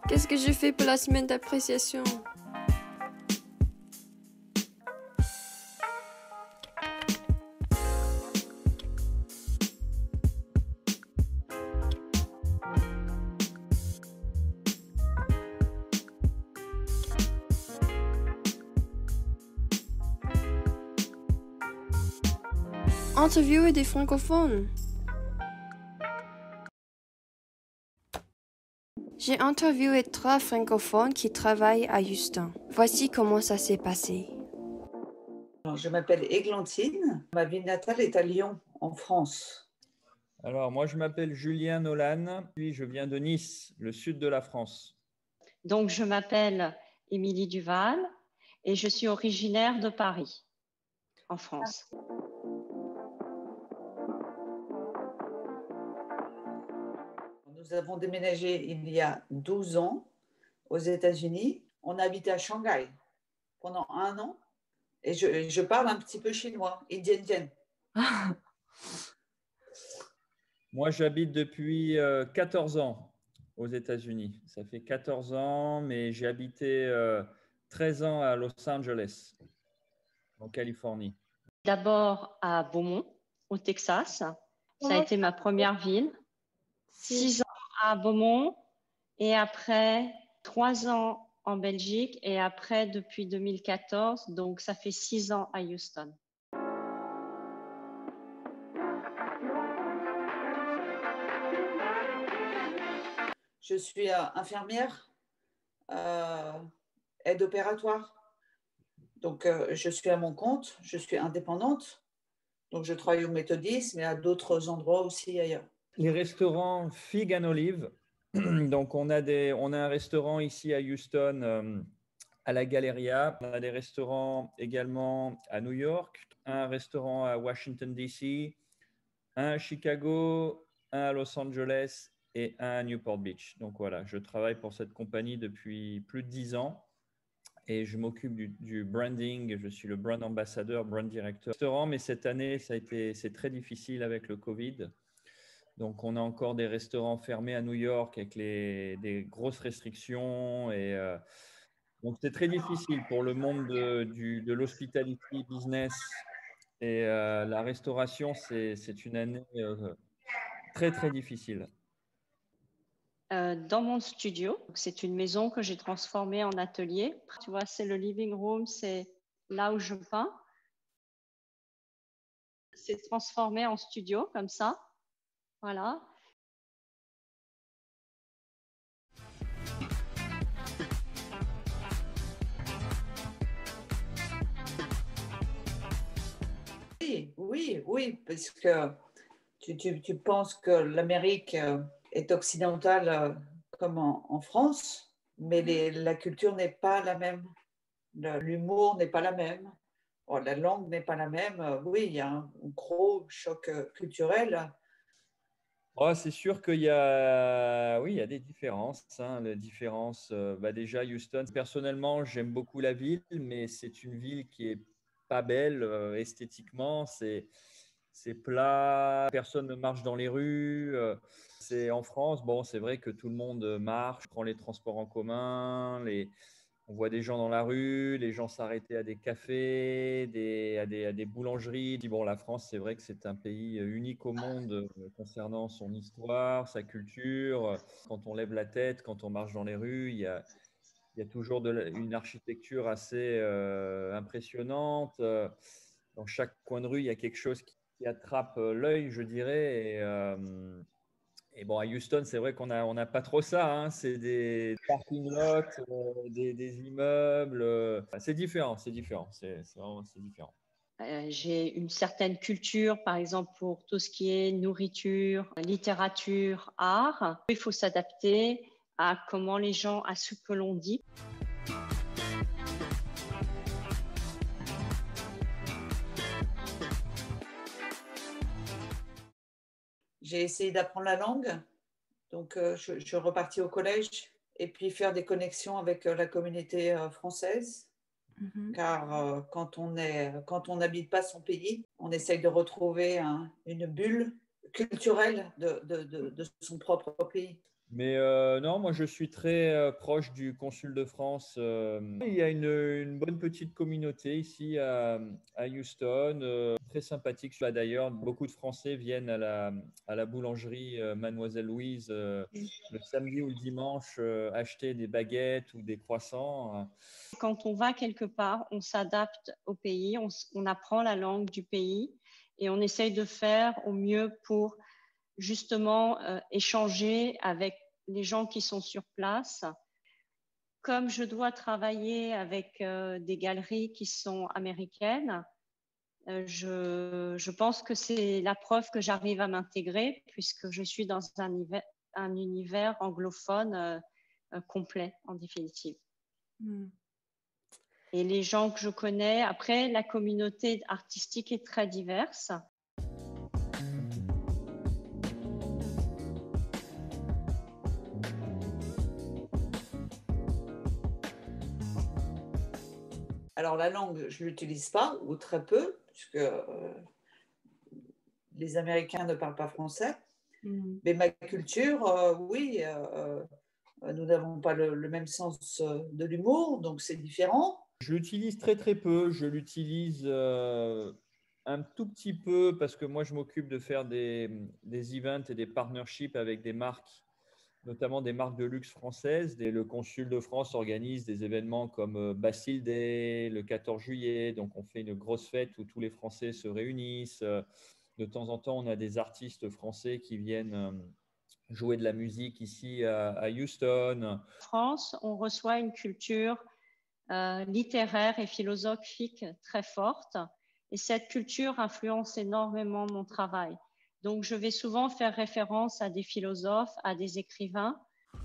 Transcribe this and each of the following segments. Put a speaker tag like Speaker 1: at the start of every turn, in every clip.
Speaker 1: Qu'est-ce que je fais pour la semaine d'appréciation? Interviewer des francophones. J'ai interviewé 3 francophones qui travaillent à Houston. Voici comment ça s'est passé.
Speaker 2: Alors, je m'appelle Églantine. Ma ville natale est à Lyon, en France.
Speaker 3: Alors, moi, je m'appelle Julien Nolan, puis je viens de Nice, le sud de la France.
Speaker 4: Donc, je m'appelle Émilie Duval et je suis originaire de Paris, en France.
Speaker 2: Nous avons déménagé il y a 12 ans aux États-Unis. On a habité à Shanghai pendant 1 an et je parle un petit peu chinois, indien.
Speaker 3: Moi, j'habite depuis 14 ans aux États-Unis. Ça fait 14 ans, mais j'ai habité 13 ans à Los Angeles, en Californie.
Speaker 4: D'abord à Beaumont, au Texas. Ça a été ma première ville. 6 ans à Beaumont et après 3 ans en Belgique et après depuis 2014. Donc, ça fait 6 ans à Houston.
Speaker 2: Je suis infirmière, aide opératoire. Donc, je suis à mon compte, je suis indépendante. Donc, je travaille au Méthodiste, mais à d'autres endroits aussi ailleurs.
Speaker 3: Les restaurants Fig and Olive. Donc, on a un restaurant ici à Houston, à la Galleria. On a des restaurants également à New York, un restaurant à Washington, D.C., un à Chicago, un à Los Angeles et un à Newport Beach. Donc voilà, je travaille pour cette compagnie depuis plus de 10 ans et je m'occupe du branding. Je suis le brand ambassadeur, brand director restaurant, mais cette année, c'est très difficile avec le Covid. Donc, on a encore des restaurants fermés à New York avec des grosses restrictions. Donc, c'est très difficile pour le monde de l'hospitality business. Et la restauration, c'est une année très, très difficile.
Speaker 4: Dans mon studio, c'est une maison que j'ai transformée en atelier. Tu vois, c'est le living room, c'est là où je peins. C'est transformé en studio comme ça. Voilà.
Speaker 2: Oui, parce que tu penses que l'Amérique est occidentale comme en France, mais la culture n'est pas la même, l'humour n'est pas la même, la langue n'est pas la même. Oui, il y a un gros choc culturel.
Speaker 3: Oh, c'est sûr qu'il y a, oui, il y a des différences. Les différences, déjà, Houston, personnellement, j'aime beaucoup la ville, mais c'est une ville qui est pas belle esthétiquement. C'est plat, personne ne marche dans les rues. C'est en France, bon, c'est vrai que tout le monde marche, prend les transports en commun, on voit des gens dans la rue, les gens s'arrêter à des cafés, à des boulangeries. Bon, la France, c'est vrai que c'est un pays unique au monde concernant son histoire, sa culture. Quand on lève la tête, quand on marche dans les rues, il y a toujours une architecture assez impressionnante. Dans chaque coin de rue, il y a quelque chose qui attrape l'œil, je dirais. Et bon, à Houston, c'est vrai qu'on n'a pas trop ça, hein. C'est des parking lots, des immeubles. C'est différent, c'est différent. C'est différent.
Speaker 4: J'ai une certaine culture, par exemple, pour tout ce qui est nourriture, littérature, art. Il faut s'adapter à comment les gens, à ce que l'on dit.
Speaker 2: J'ai essayé d'apprendre la langue, donc je suis repartie au collège et puis faire des connexions avec la communauté française. Car quand on n'habite pas son pays, on essaye de retrouver une bulle culturelle de son propre pays.
Speaker 3: Mais non, moi je suis très proche du consul de France. Il y a une bonne petite communauté ici à Houston, très sympathique. Là d'ailleurs, beaucoup de Français viennent à la boulangerie Mademoiselle Louise le samedi ou le dimanche acheter des baguettes ou des croissants.
Speaker 4: Quand on va quelque part, on s'adapte au pays, on apprend la langue du pays et on essaye de faire au mieux pour justement échanger avec les gens qui sont sur place. Comme je dois travailler avec des galeries qui sont américaines, je pense que c'est la preuve que j'arrive à m'intégrer puisque je suis dans un univers anglophone complet en définitive. Et les gens que je connais, après, la communauté artistique est très diverse.
Speaker 2: Alors la langue, je ne l'utilise pas, ou très peu, puisque les Américains ne parlent pas français. Mais ma culture, oui, nous n'avons pas le même sens de l'humour, donc c'est différent.
Speaker 3: Je l'utilise très très peu. Je l'utilise un tout petit peu parce que moi je m'occupe de faire des events et des partnerships avec des marques, notamment des marques de luxe françaises. Le consul de France organise des événements comme Bastille Day le 14 juillet. Donc on fait une grosse fête où tous les Français se réunissent. De temps en temps, on a des artistes français qui viennent jouer de la musique ici à Houston.
Speaker 4: En France, on reçoit une culture littéraire et philosophique très forte. Et cette culture influence énormément mon travail. Donc, je vais souvent faire référence à des philosophes, à des écrivains.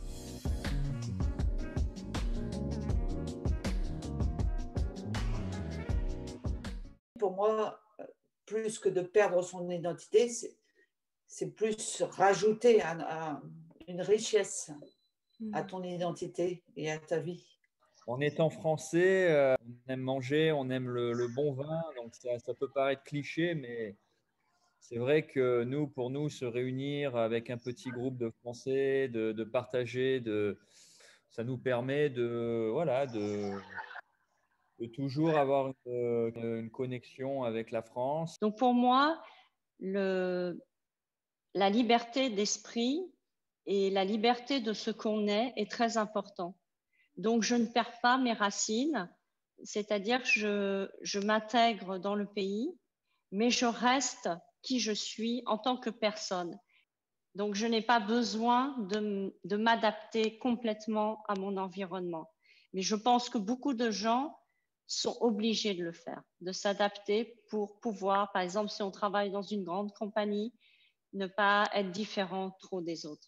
Speaker 2: Pour moi, plus que de perdre son identité, c'est plus rajouter une richesse à ton identité et à ta vie.
Speaker 3: En étant français, on aime manger, on aime le bon vin, donc ça peut paraître cliché, mais c'est vrai que nous, pour nous, se réunir avec un petit groupe de Français, de partager, ça nous permet voilà, de toujours avoir une connexion avec la France.
Speaker 4: Donc pour moi, la liberté d'esprit et la liberté de ce qu'on est très important. Donc je ne perds pas mes racines, c'est-à-dire que je m'intègre dans le pays, mais je reste qui je suis en tant que personne. Donc je n'ai pas besoin de m'adapter complètement à mon environnement. Mais je pense que beaucoup de gens sont obligés de le faire, de s'adapter pour pouvoir, par exemple, si on travaille dans une grande compagnie, ne pas être différent trop des autres.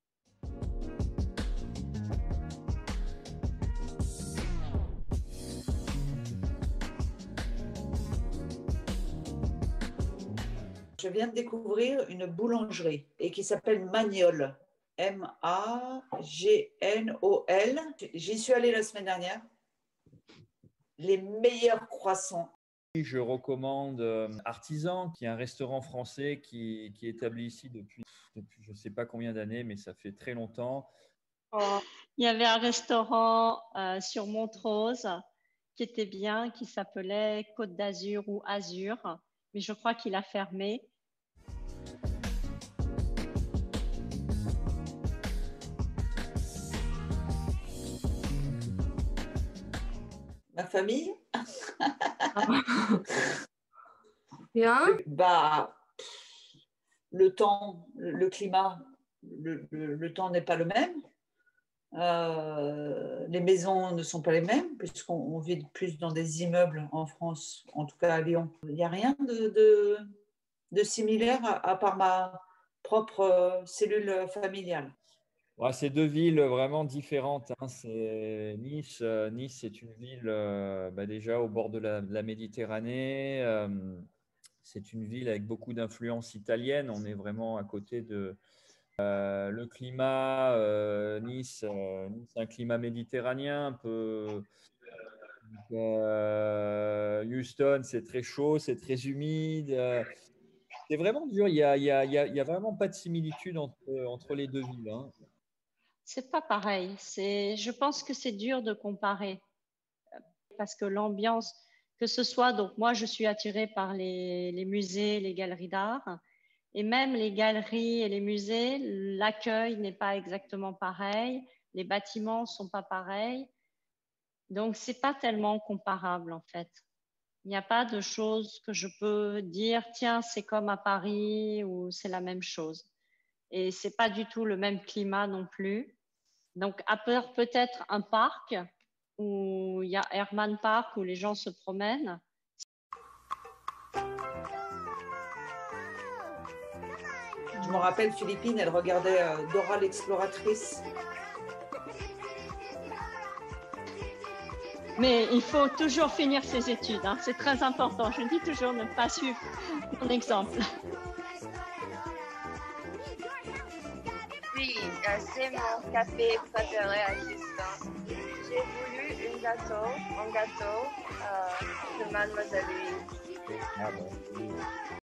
Speaker 2: Je viens de découvrir une boulangerie et qui s'appelle Magnol. Magnol. J'y suis allée la semaine dernière. Les meilleurs croissants.
Speaker 3: Je recommande Artisan, qui est un restaurant français qui est établi ici depuis je ne sais pas combien d'années, mais ça fait très longtemps.
Speaker 4: Il y avait un restaurant sur Montrose qui était bien, qui s'appelait Côte d'Azur ou Azur, mais je crois qu'il a fermé.
Speaker 2: Ma famille.
Speaker 1: Bien.
Speaker 2: Bah, le temps, le climat, le temps n'est pas le même. Les maisons ne sont pas les mêmes, puisqu'on vit plus dans des immeubles en France, en tout cas à Lyon. Il n'y a rien de similaire à part ma propre cellule familiale.
Speaker 3: Ouais, c'est deux villes vraiment différentes, hein. Nice, c'est une ville déjà au bord de la Méditerranée. C'est une ville avec beaucoup d'influence italienne. On est vraiment à côté de le climat. Nice, c'est un climat méditerranéen un peu. Houston, c'est très chaud, c'est très humide. C'est vraiment dur. Il y a vraiment pas de similitude entre les deux villes, hein.
Speaker 4: C'est pas pareil. Je pense que c'est dur de comparer parce que l'ambiance, que ce soit, donc moi je suis attirée par les musées, les galeries d'art, et même les galeries et les musées, l'accueil n'est pas exactement pareil, les bâtiments sont pas pareils, donc c'est pas tellement comparable en fait. Il n'y a pas de choses que je peux dire, tiens, c'est comme à Paris ou c'est la même chose. Et c'est pas du tout le même climat non plus. Donc, à part peut-être un parc où il y a Herman Park où les gens se promènent.
Speaker 2: Je me rappelle, Philippine, elle regardait Dora l'exploratrice.
Speaker 4: Mais il faut toujours finir ses études, hein. C'est très important. Je dis toujours ne pas suivre mon exemple.
Speaker 1: Oui, c'est mon café préféré à Houston. J'ai voulu un gâteau de Mademoiselle Louise.
Speaker 3: Ah bon.